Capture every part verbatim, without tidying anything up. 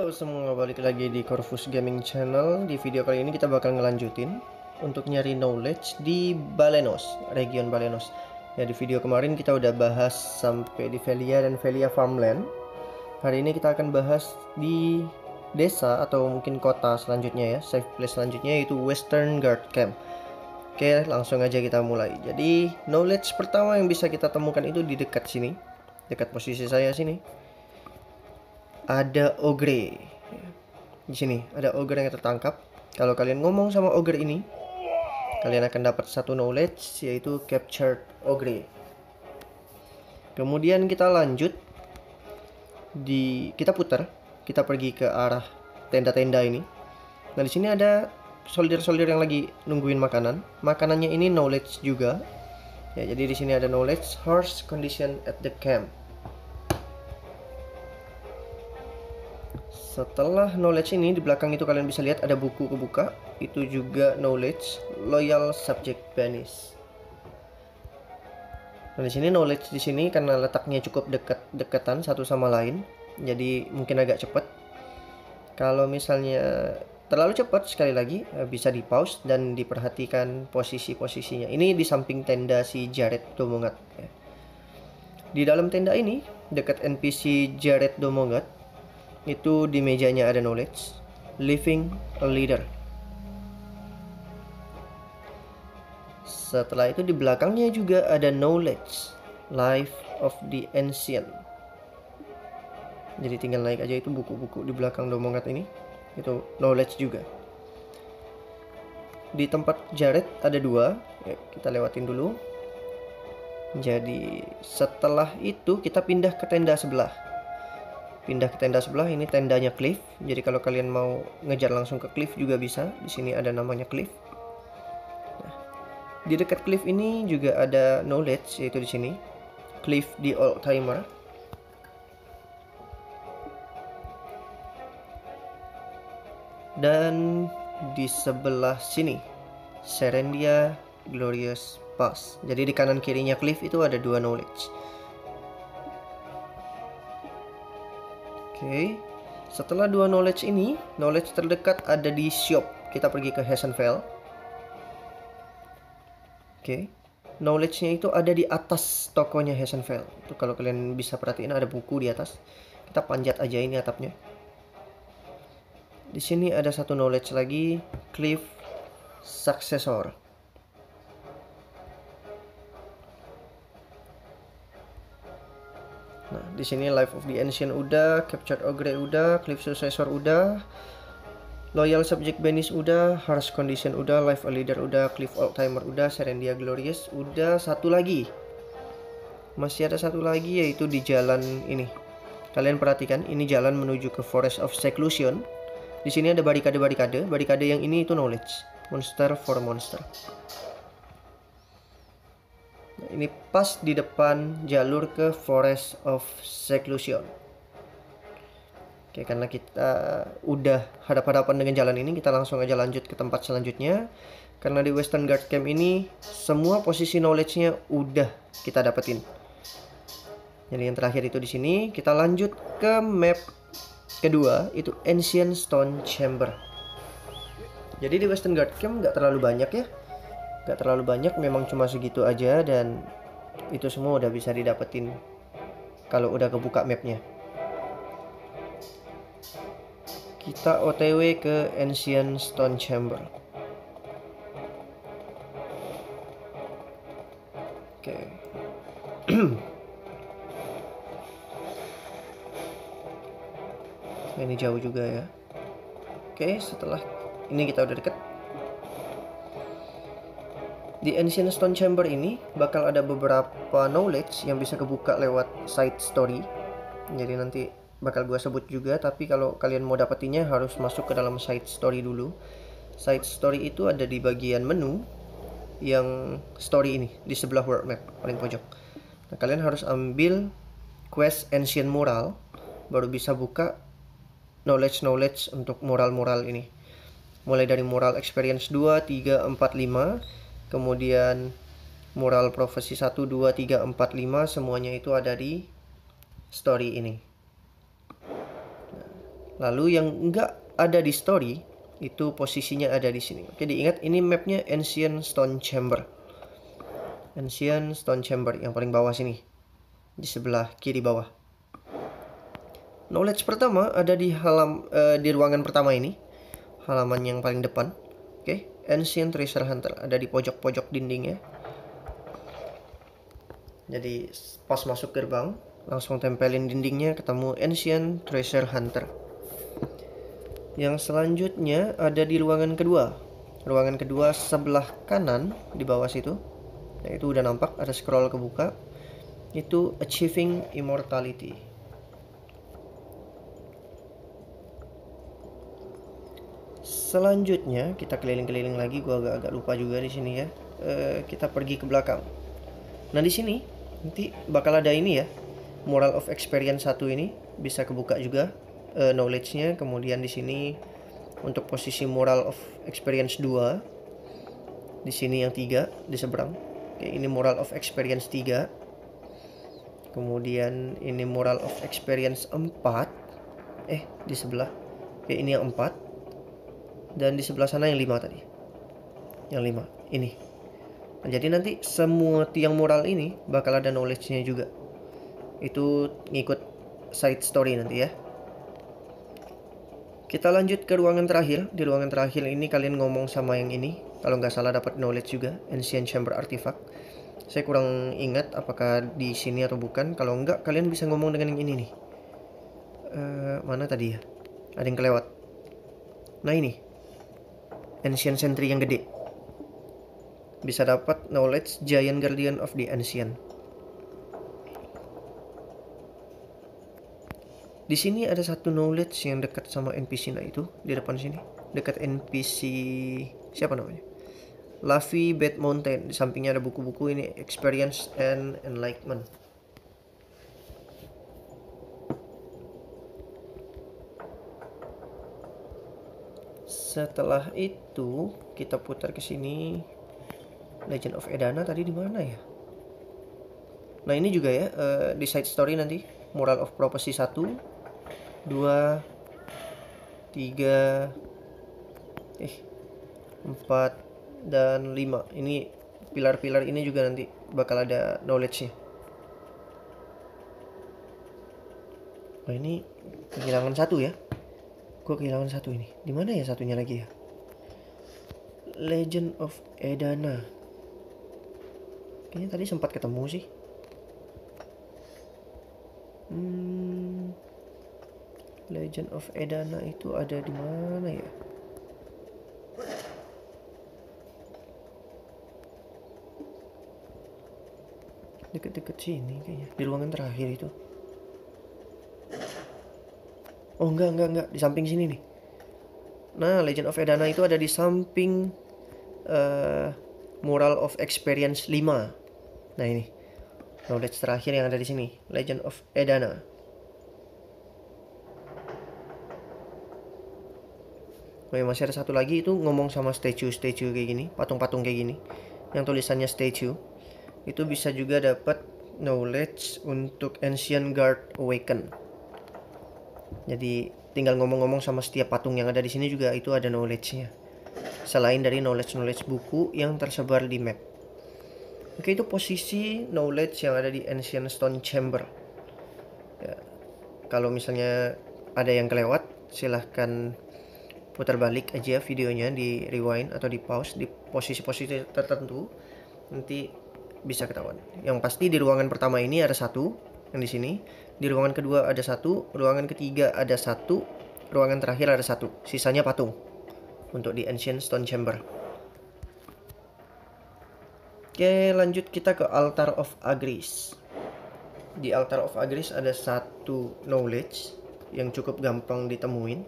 Halo semua, balik lagi di Corvus Gaming Channel. Di video kali ini kita bakal ngelanjutin untuk nyari knowledge di Balenos, region Balenos. Ya, di video kemarin kita udah bahas sampai di Velia dan Velia Farmland. Hari ini kita akan bahas di desa atau mungkin kota selanjutnya ya, safe place selanjutnya, yaitu Western Guard Camp. Oke, langsung aja kita mulai. Jadi knowledge pertama yang bisa kita temukan itu di dekat sini, dekat posisi saya sini. Ada ogre. Di sini ada ogre yang tertangkap. Kalau kalian ngomong sama ogre ini, kalian akan dapat satu knowledge, yaitu captured ogre. Kemudian kita lanjut di kita putar, kita pergi ke arah tenda-tenda ini. Nah, di sini ada soldier-soldier yang lagi nungguin makanan. Makanannya ini knowledge juga. Ya, jadi di sini ada knowledge harsh condition at the camp. Setelah knowledge ini, di belakang itu kalian bisa lihat ada buku kebuka. Itu juga knowledge loyal subject banished. Nah, di sini knowledge di sini karena letaknya cukup dekat-dekatan satu sama lain, jadi mungkin agak cepat. Kalau misalnya terlalu cepat, sekali lagi bisa di pause dan diperhatikan posisi-posisinya. Ini di samping tenda si Jared Domongat. Di dalam tenda ini, dekat N P C Jared Domongat, itu di mejanya ada knowledge living a leader. Setelah itu di belakangnya juga ada knowledge life of the ancient. Jadi tinggal naik aja, itu buku-buku di belakang Domongat ini, itu knowledge juga. Di tempat Jared ada dua, ya, kita lewatin dulu. Jadi setelah itu kita pindah ke tenda sebelah. Pindah ke tenda sebelah, ini tendanya Cliff. Jadi kalau kalian mau ngejar langsung ke Cliff juga bisa. Di sini ada namanya Cliff. Nah, di dekat Cliff ini juga ada knowledge, yaitu di sini Cliff the Old Timer. Dan di sebelah sini Serendia Glorious Pass. Jadi di kanan kirinya Cliff itu ada dua knowledge. Oke, okay. Setelah dua knowledge ini, knowledge terdekat ada di shop. Kita pergi ke Hasenfeld. Oke, okay. Knowledge-nya itu ada di atas tokonya Hasenfeld. Itu kalau kalian bisa perhatiin ada buku di atas. Kita panjat aja ini atapnya. Di sini ada satu knowledge lagi, Cliff Successor. Nah, di sini Life of the Ancient udah, Captured Ogre udah, Cliff Successor udah, Loyal Subject Banished udah, Harsh Condition udah, Life a Leader udah, Cliff Old Timer udah, Serendia Glorious udah. Satu lagi, masih ada satu lagi, yaitu di jalan ini. Kalian perhatikan, ini jalan menuju ke Forest of Seclusion. Di sini ada barikade-barikade, barikade yang ini itu knowledge, monster for monster. Ini pas di depan jalur ke Forest of Seclusion. Oke, karena kita udah hadap-hadapan dengan jalan ini, kita langsung aja lanjut ke tempat selanjutnya. Karena di Western Guard Camp ini semua posisi knowledge-nya udah kita dapetin. Jadi yang terakhir itu di sini. Kita lanjut ke map kedua, itu Ancient Stone Chamber. Jadi di Western Guard Camp nggak terlalu banyak ya. Gak terlalu banyak, memang cuma segitu aja, dan itu semua udah bisa didapetin kalau udah kebuka mapnya. Kita O T W ke Ancient Stone Chamber. Oke. Ini jauh juga ya. Oke, setelah ini kita udah deket. Di Ancient Stone Chamber ini bakal ada beberapa knowledge yang bisa kebuka lewat side story. Jadi nanti bakal gua sebut juga, tapi kalau kalian mau dapetinnya harus masuk ke dalam side story dulu. Side story itu ada di bagian menu yang story ini, di sebelah world map paling pojok. Nah, kalian harus ambil quest Ancient Mural baru bisa buka knowledge-knowledge untuk mural-mural ini. Mulai dari mural experience dua, tiga, empat, lima, kemudian mural profesi satu, dua, tiga, empat, lima, semuanya itu ada di story ini. Nah, Lalu yang nggak ada di story itu posisinya ada di sini. Oke, diingat ini mapnya Ancient Stone Chamber. Ancient Stone Chamber yang paling bawah sini, di sebelah kiri bawah. Knowledge pertama ada di halam uh, di ruangan pertama ini, halaman yang paling depan. Oke, Ancient Treasure Hunter ada di pojok-pojok dindingnya. Jadi pas masuk gerbang langsung tempelin dindingnya, ketemu Ancient Treasure Hunter. Yang selanjutnya ada di ruangan kedua. Ruangan kedua sebelah kanan di bawah situ. Nah, itu udah nampak ada scroll kebuka. Itu Achieving Immortality. Selanjutnya kita keliling-keliling lagi. Gua agak-agak lupa juga di sini ya. E, kita pergi ke belakang. Nah, di sini nanti bakal ada ini ya. Moral of Experience satu ini bisa kebuka juga. Uh, knowledge-nya. Kemudian di sini untuk posisi moral of experience dua, di sini yang tiga di seberang. Oke, ini moral of experience tiga. Kemudian ini moral of experience empat. Eh, di sebelah. Oke, ini yang empat. Dan di sebelah sana yang lima tadi. Yang lima, ini. Nah, jadi nanti semua tiang moral ini bakal ada knowledge-nya juga. Itu ngikut side story nanti ya. Kita lanjut ke ruangan terakhir. Di ruangan terakhir ini kalian ngomong sama yang ini. Kalau nggak salah dapat knowledge juga, Ancient Chamber Artifact. Saya kurang ingat apakah di sini atau bukan. Kalau nggak, kalian bisa ngomong dengan yang ini nih. Uh, mana tadi ya? Ada yang kelewat. Nah ini, Ancient Sentry yang gede. Bisa dapat knowledge Giant Guardian of the Ancient. Di sini ada satu knowledge yang dekat sama N P C, nah itu di depan sini, dekat N P C siapa namanya? Luffy Bad Mountain. Di sampingnya ada buku-buku ini, Experience and Enlightenment. Setelah itu kita putar ke sini. Legend of Edana tadi di mana ya? Nah ini juga ya, uh, di side story nanti Moral of Prophecy satu, dua, tiga, eh, empat, dan lima. Ini pilar-pilar ini juga nanti bakal ada knowledge-nya. Nah ini kehilangan satu ya. Gue kehilangan satu ini. Di mana ya satunya lagi ya? Legend of Edana. Kayaknya tadi sempat ketemu sih. Hmm, Legend of Edana itu ada di mana ya? Deket-deket sini kayaknya. Di ruangan terakhir itu. Oh enggak, enggak, enggak. Di samping sini nih. Nah, Legend of Edana itu ada di samping uh, Moral of Experience lima. Nah ini. Knowledge terakhir yang ada di sini. Legend of Edana. Oh ya, masih ada satu lagi itu ngomong sama statue-statue kayak gini. Patung-patung kayak gini. Yang tulisannya statue. Itu bisa juga dapat knowledge untuk Ancient Guard Awaken. Jadi tinggal ngomong-ngomong sama setiap patung yang ada di sini juga itu ada knowledge-nya. Selain dari knowledge-knowledge buku yang tersebar di map. Oke, itu posisi knowledge yang ada di Ancient Stone Chamber. Ya, kalau misalnya ada yang kelewat, silahkan putar balik aja videonya, di rewind atau di pause di posisi-posisi tertentu. Nanti bisa ketahuan. Yang pasti di ruangan pertama ini ada satu, yang di sini. Di ruangan kedua ada satu, ruangan ketiga ada satu, ruangan terakhir ada satu. Sisanya patung untuk di Ancient Stone Chamber. Oke, lanjut kita ke Altar of Agris. Di Altar of Agris ada satu knowledge yang cukup gampang ditemuin.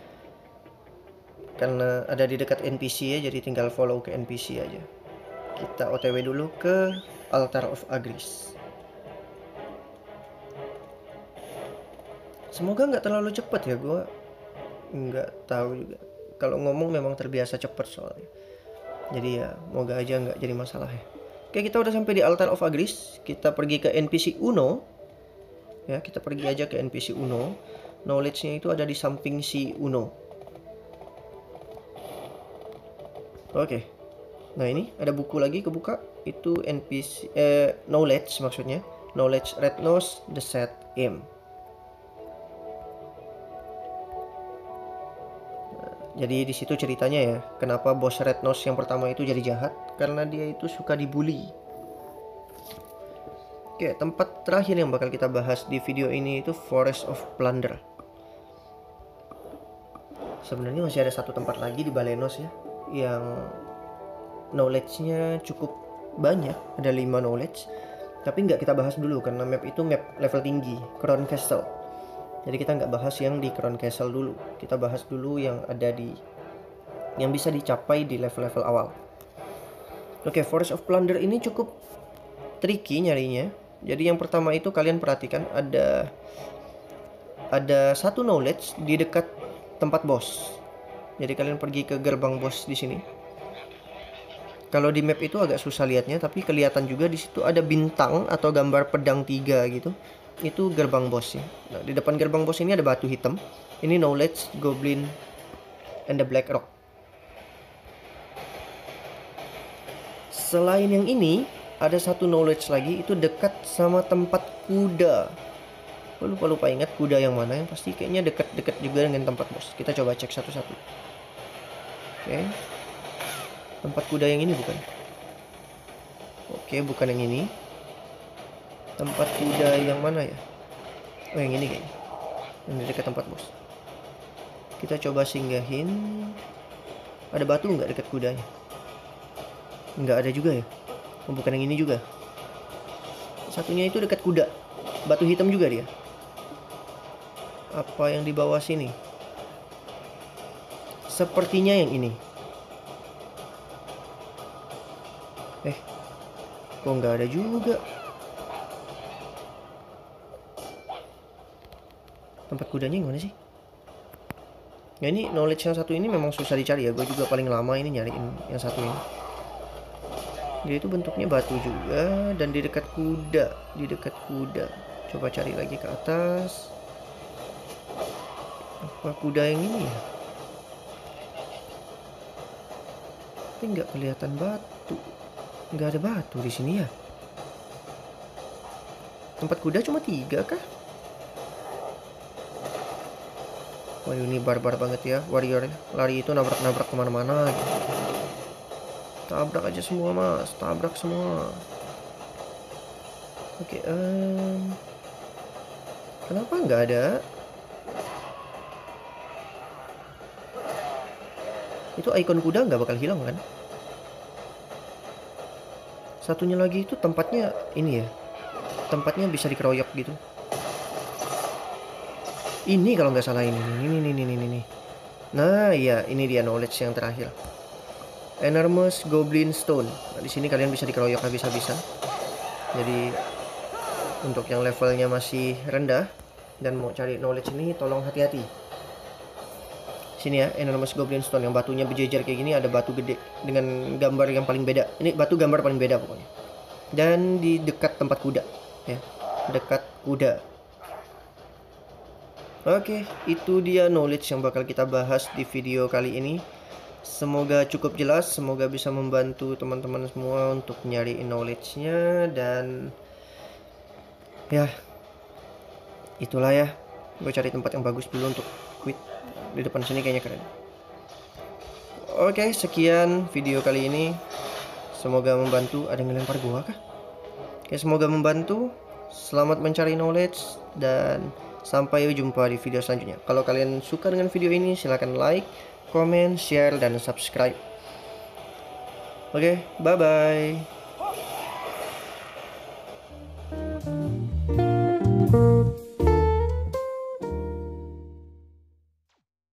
Karena ada di dekat N P C ya, jadi tinggal follow ke N P C aja. Kita O T W dulu ke Altar of Agris. Semoga nggak terlalu cepat ya, gue nggak tahu juga. Kalau ngomong memang terbiasa cepat soalnya. Jadi ya, moga aja nggak jadi masalah ya. Oke, kita udah sampai di Altar of Agris. Kita pergi ke N P C Uno. Ya, kita pergi aja ke N P C Uno. knowledge-nya itu ada di samping si Uno. Oke, nah ini ada buku lagi kebuka, itu N P C eh, knowledge maksudnya, knowledge Red Nose the Set Aim. Nah, jadi di situ ceritanya ya, kenapa bos Red Nose yang pertama itu jadi jahat, karena dia itu suka dibully. Oke, tempat terakhir yang bakal kita bahas di video ini itu Forest of Plunder. Sebenarnya masih ada satu tempat lagi di Balenos ya, yang knowledge-nya cukup banyak, ada lima knowledge, tapi nggak kita bahas dulu karena map itu map level tinggi, Crown Castle. Jadi kita nggak bahas yang di Crown Castle dulu, kita bahas dulu yang ada di yang bisa dicapai di level-level awal. Oke, Forest of Plunder ini cukup tricky nyarinya. Jadi yang pertama itu kalian perhatikan ada ada satu knowledge di dekat tempat bos. Jadi kalian pergi ke gerbang bos di sini. Kalau di map itu agak susah lihatnya, tapi kelihatan juga di situ ada bintang atau gambar pedang tiga gitu. Itu gerbang bos ya. Nah, di depan gerbang bos ini ada batu hitam. Ini knowledge Goblin and the Black Rock. Selain yang ini, ada satu knowledge lagi itu dekat sama tempat kuda. Gue lupa-lupa ingat kuda yang mana, yang pasti kayaknya dekat-dekat juga dengan tempat bos. Kita coba cek satu-satu. Oke. Tempat kuda yang ini bukan? Oke, bukan yang ini. Tempat kuda yang mana ya? Oh, yang ini kayaknya. Yang di dekat tempat bos. Kita coba singgahin. Ada batu nggak dekat kudanya? Nggak ada juga ya? Oh, bukan yang ini juga. Satunya itu dekat kuda. Batu hitam juga dia. Apa yang di bawah sini? Sepertinya yang ini. Eh, kok nggak ada juga? Tempat kudanya yang mana sih? Ya ini knowledge yang satu ini memang susah dicari ya. Gue juga paling lama ini nyariin yang satu ini. Dia itu bentuknya batu juga dan di dekat kuda, di dekat kuda. Coba cari lagi ke atas. Apa kuda yang ini ya? Tapi nggak kelihatan batu. Nggak ada batu di sini ya. Tempat kuda cuma tiga kah? Wah, ini barbar banget ya warrior. Lari itu nabrak-nabrak kemana-mana gitu. Tabrak aja semua mas, tabrak semua. Oke, um, kenapa nggak ada? Itu ikon kuda nggak bakal hilang kan? Satunya lagi itu tempatnya ini ya, tempatnya bisa dikeroyok gitu. Ini kalau nggak salah ini, ini, ini, ini, ini, ini. Nah, iya, ini dia knowledge yang terakhir. Enormous Goblin Stone. Nah, di sini kalian bisa dikeroyok habis-habisan. Jadi untuk yang levelnya masih rendah dan mau cari knowledge ini, tolong hati-hati. Sini ya, Enormous Goblin Stone yang batunya berjejer kayak gini, ada batu gede dengan gambar yang paling beda. Ini batu gambar paling beda pokoknya. Dan di dekat tempat kuda, ya, dekat kuda. Oke, itu dia knowledge yang bakal kita bahas di video kali ini. Semoga cukup jelas, semoga bisa membantu teman-teman semua untuk nyari knowledge-nya. Dan ya, itulah ya. Gue cari tempat yang bagus dulu untuk quit. Di depan sini kayaknya keren. Oke, sekian video kali ini. Semoga membantu. Ada yang ngelempar gua kah? Oke, semoga membantu. Selamat mencari knowledge dan sampai jumpa di video selanjutnya. Kalau kalian suka dengan video ini, silahkan like, comment, share, dan subscribe. Oke, bye-bye.